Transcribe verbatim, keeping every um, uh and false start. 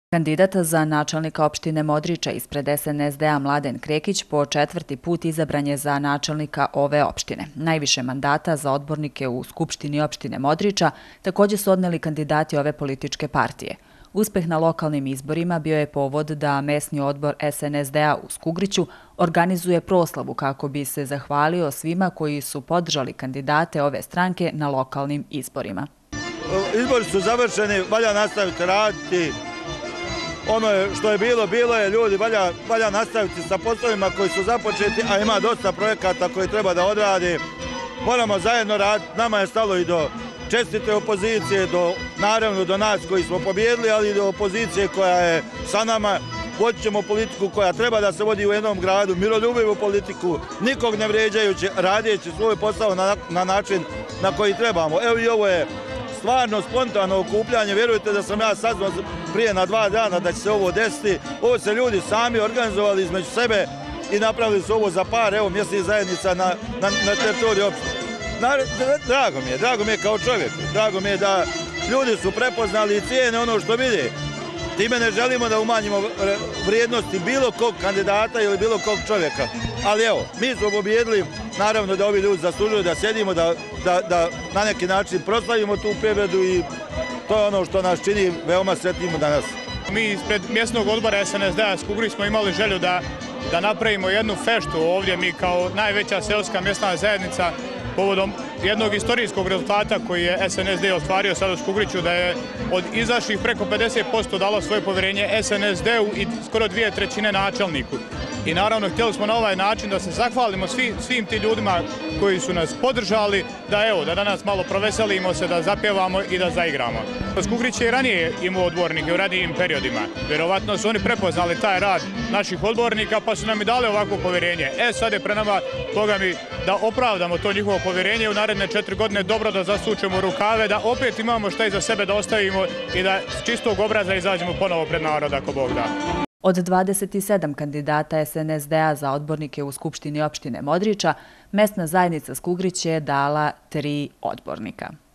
Kandidat za načelnika opštine Modriča ispred S N S D-a Mladen Krekić po četvrti put izabran je za načelnika ove opštine. Najviše mandata za odbornike u Skupštini opštine Modriča također su odneli kandidati ove političke partije. Uspeh na lokalnim izborima bio je povod da mesni odbor S N S D-a u Skugriću organizuje proslavu kako bi se zahvalio svima koji su podržali kandidate ove stranke na lokalnim izborima. Izbori su završeni, valja nastaviti raditi. Ono što je bilo, bilo je, ljudi, valja, valja nastaviti sa poslovima koji su započeti, a ima dosta projekata koji treba da odradi. Moramo zajedno raditi, nama je stalo i do čestite opozicije, do, naravno do nas koji smo pobjedili, ali i do opozicije koja je sa nama. Vodit ćemo politiku koja treba da se vodi u jednom gradu, miroljubivu politiku, nikog ne vrijeđajući, radijeći svoj posao na, na način na koji trebamo. Evo i ovo je stvarno spontano okupljanje, vjerujte da sam ja saznao prije na dva dana da će se ovo desiti. Ovo se ljudi sami organizovali između sebe i napravili su ovo za par, evo, mjesnih zajednica na, na, na teritoriju opštine. Drago mi je, drago mi je kao čovjek, drago mi je da ljudi su prepoznali i cijene ono što vide. Time ne želimo da umanjimo vrijednosti bilo kog kandidata ili bilo kog čovjeka. Ali evo, mi smo pobjedili, naravno da ovi ljudi zaslužuju da sjedimo, da, da, da na neki način proslavimo tu pobjedu i to je ono što nas čini veoma sretnimo danas. Mi ispred mjesnog odbora S N S D-a Skugrić smo imali želju da, da napravimo jednu feštu ovdje, mi kao najveća seoska mjesna zajednica, povodom jednog istorijskog rezultata koji je S N S D ostvario sad u Skugriću, da je od izašlih preko pedeset posto dalo svoje povjerenje S N S D-u i skoro dvije trećine načelniku. I naravno htjeli smo na ovaj način da se zahvalimo svi, svim ti ljudima koji su nas podržali, da evo, da danas malo proveselimo se, da zapjevamo i da zaigramo. Skugrić je i ranije imao odbornike u ranijim periodima. Vjerovatno su oni prepoznali taj rad naših odbornika pa su nam i dali ovako povjerenje. E sad je pre nama toga mi da opravdamo to njihovo povjerenje u naredne četiri godine, dobro da zasučemo rukave, da opet imamo šta iza sebe da ostavimo i da s čistog obraza izađemo ponovo pred narod ako Bog da. Od dvadeset sedam kandidata S N S D-a za odbornike u Skupštini opštine Modriča, mesna zajednica Skugrić je dala tri odbornika.